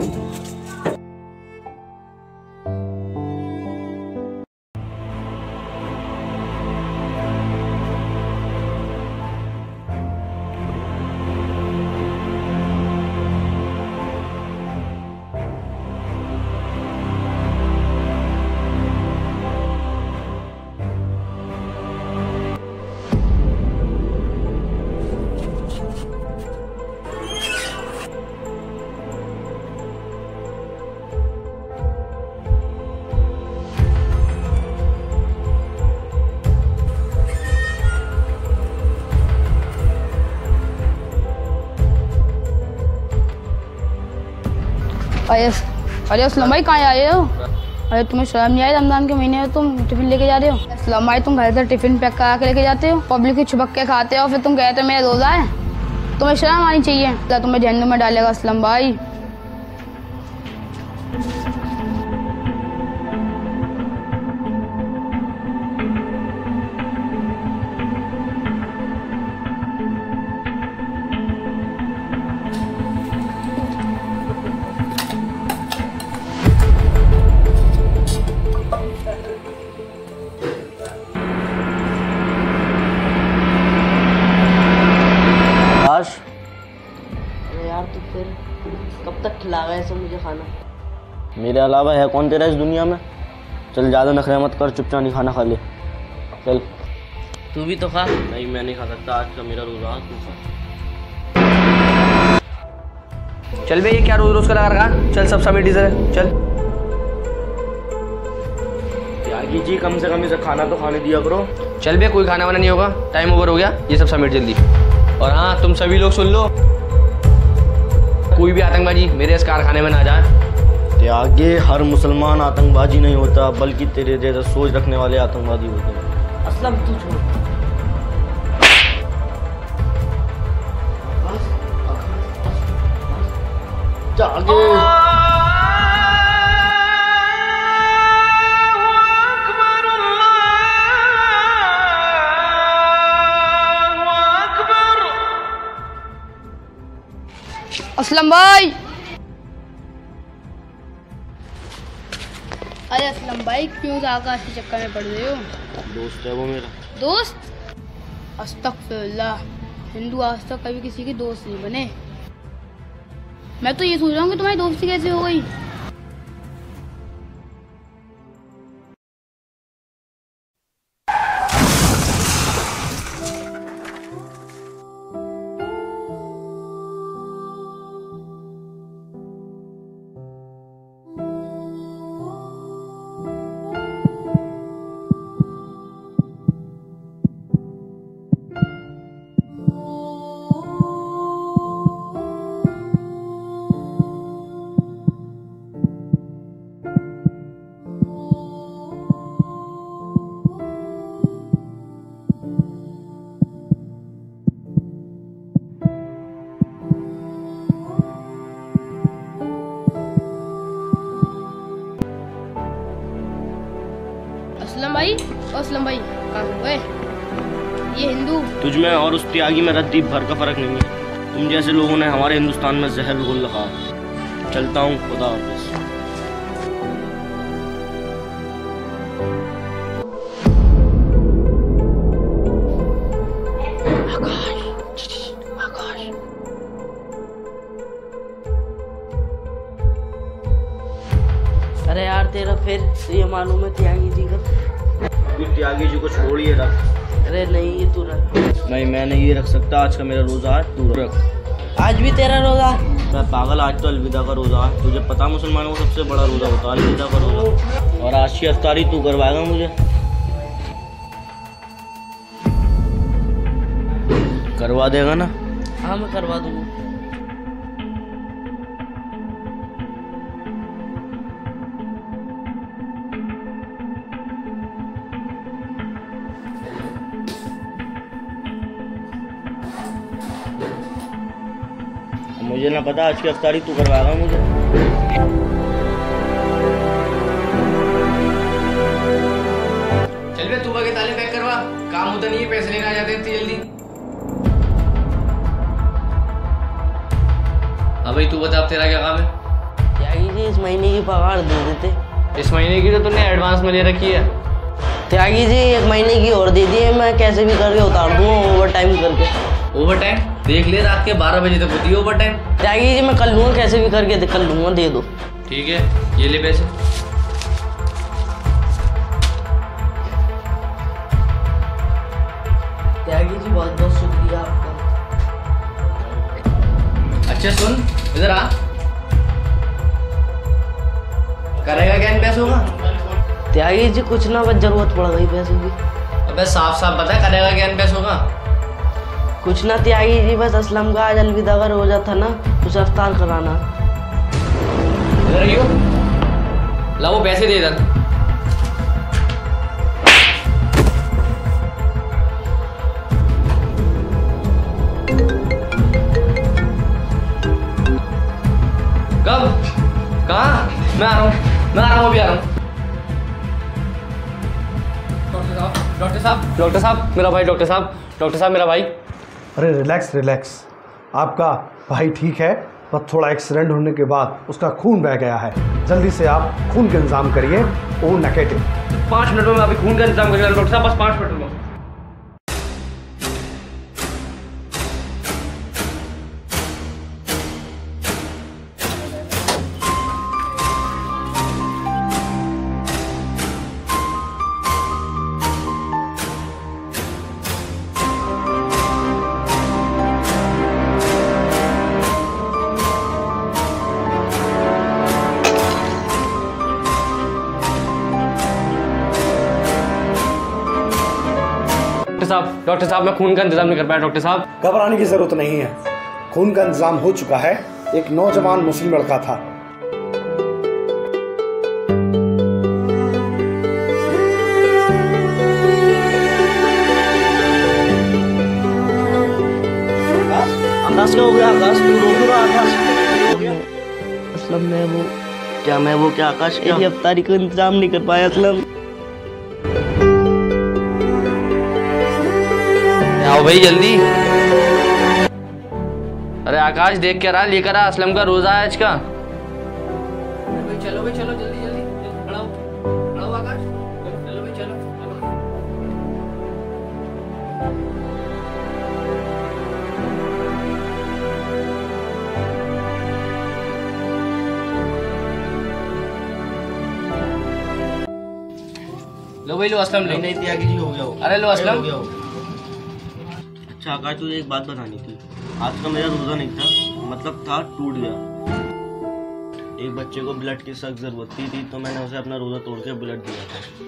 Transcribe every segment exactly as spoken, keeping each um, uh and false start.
अरे अरे असलम भाई कहाँ आए हो? अरे तुम्हें शर्म नहीं आई? रमजान के महीने में तुम टिफिन लेके जा रहे हो? असलम भाई तुम घर से टिफिन पैक करा के लेके जाते हो, पब्लिक की छुपक के खाते हो, फिर तुम कहते हो मेरा रोज़ा है। तुम्हें शर्म आनी चाहिए। क्या तुम्हें जहन्नुम में डालेगा असलम भाई? यार तो फिर कब तक खिलाएगा ऐसे मुझे खाना? मेरे अलावा है कौन तेरा इस दुनिया में? चल ज़्यादा नखरे मत कर, चुपचाप नहीं खाना खा ले। चल तू भी तो खा। नहीं मैं नहीं खा सकता, आज का मेरा रोज़ा। तू खा। चल बे, ये क्या रोज रोज का लगा रखा? चल सब समेट इधर चल। त्यागी जी कम से कम इसे खाना तो खाने दिया करो। चल बे, कोई खाना वाना नहीं होगा, टाइम ओवर हो गया, ये सब समेट जल्दी। और हाँ तुम सभी लोग सुन लो, कोई भी आतंकवादी मेरे इस कारखाने में ना जाए। त्यागे हर मुसलमान आतंकवादी नहीं होता, बल्कि तेरे जैसा सोच रखने वाले आतंकवादी होते हैं। असलम तू छोड़। त्यागे असलम भाई, अरे असलम भाई क्यों आकाश के चक्कर में पड़ रहे हो? दोस्त है वो मेरा। दोस्त? अस्तगफिरुल्लाह, हिंदू आज तक कभी किसी के दोस्त नहीं बने। मैं तो ये सोच रहा हूँ कि तुम्हारी दोस्ती कैसे हो गई। असलम भाई, असलम भाई कहाँ गए? ये हिंदू तुझ में और उस त्यागी में रत्ती भर का फर्क नहीं है। तुम जैसे लोगों ने हमारे हिंदुस्तान में जहर घोल रखा। चलता हूँ, खुदा हाफिज़। अरे यार तेरा फिर तो ये मालूम है त्यागी जी का। तू त्यागी जी को छोड़िए रख। अरे नहीं ये तू रख। नहीं मैं नहीं ये रख सकता, आज का मेरा रोज़ा है, तू रख। आज भी तेरा रोजा? मैं पागल, आज तो अलविदा का रोज़ा है। तुझे पता मुसलमानों का सबसे बड़ा रोज़ा होता है अलविदा का रोज़ा। और आज की अफ्तारी तू करवाएगा मुझे? करवा देगा ना? हाँ मैं करवा दूंगा। मुझे ना पता, आज की अफ्तारी तू करवाएगा मुझे। चल बे, तू के ताले पैक करवा, काम होता नहीं है, पैसे लेने आ जाते हैं इतनी जल्दी। हाँ भाई तू बता, अब तेरा क्या काम है? त्यागी जी इस महीने की पगार दे देते। इस महीने की तो तुमने एडवांस में ले रखी है। त्यागी जी एक महीने की और दे दिए, मैं कैसे भी करके उतार दूंगा ओवर टाइम करके। ओवर टाइम देख ले, रात के बारह बजे तक होती है ओवर टाइम। त्यागी जी मैं कर लूँगा, कैसे भी करके कर लूँगा, दे दो। ठीक है, ये ले पैसे। त्यागी जी बहुत बहुत शुक्रिया आपका। अच्छा सुन, इधर आ। करेगा क्या इन पैसों का? त्यागी जी कुछ ना, बस जरूरत पड़ गई पैसों की। अबे साफ साफ बता, करेगा क्या इन पैसों का? कुछ ना त्यागी जी, बस असलम का आज अलविदा का रोजा था ना, उसे अफ्तार कराना। इधर आइयो, ला वो पैसे दे इधर। कब? कहाँ? मैं आ रहा हूँ, मैं आ रहा हूँ, अभी आ रहा हूँ। डॉक्टर साहब, डॉक्टर साहब, मेरा भाई, डॉक्टर साहब, डॉक्टर साहब, मेरा भाई। अरे रिलैक्स रिलैक्स, आपका भाई ठीक है, पर थोड़ा एक्सीडेंट होने के बाद उसका खून बह गया है। जल्दी से आप खून का इंतजाम करिए। O negative. पाँच मिनट में मैं अभी खून का इंतजाम करिए डॉक्टर साहब, बस पाँच मिनट में। डॉक्टर साहब, डॉक्टर साहब, मैं खून का इंतजाम नहीं कर पाया डॉक्टर साहब। घबराने की जरूरत नहीं है, खून का इंतजाम हो चुका है। एक नौजवान मुस्लिम लड़का था, आकाश क्या हो गया? आकाश तू रो क्यों रहा? आकाश क्या हो गया? असलम मैं वो क्या मैं वो क्या आकाश क्या? ये अफ्तारी का इंतजाम नहीं कर पाया असलम। आओ भाई जल्दी। अरे आकाश देख क्या रहा, लेकर आ, असलम का रोजा है आज का। चलो भाई चलो, जल्दी जल्दी खड़ा हो, खड़ा हो आकाश, चलो भाई चलो, चलो। लो भाई लो असलम, लो। नहीं त्यागी जी हो गया हो। अरे लो असलम। हो गया हो। अच्छा आकाश तुझे एक बात बतानी थी, आज का मेरा रोजा नहीं था, मतलब था टूट गया। एक बच्चे को ब्लड की सख्त जरूरत थी, थी तो मैंने उसे अपना रोजा तोड़ के ब्लड दिया था।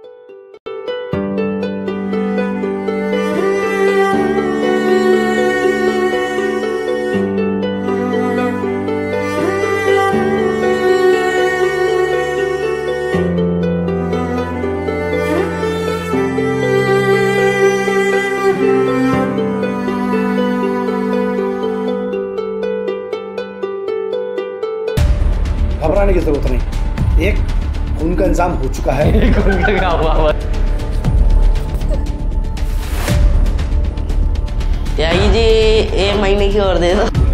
घबराने की जरूरत नहीं, एक खून का इंतजाम हो चुका है। त्यागी जी एक महीने की और दे दो।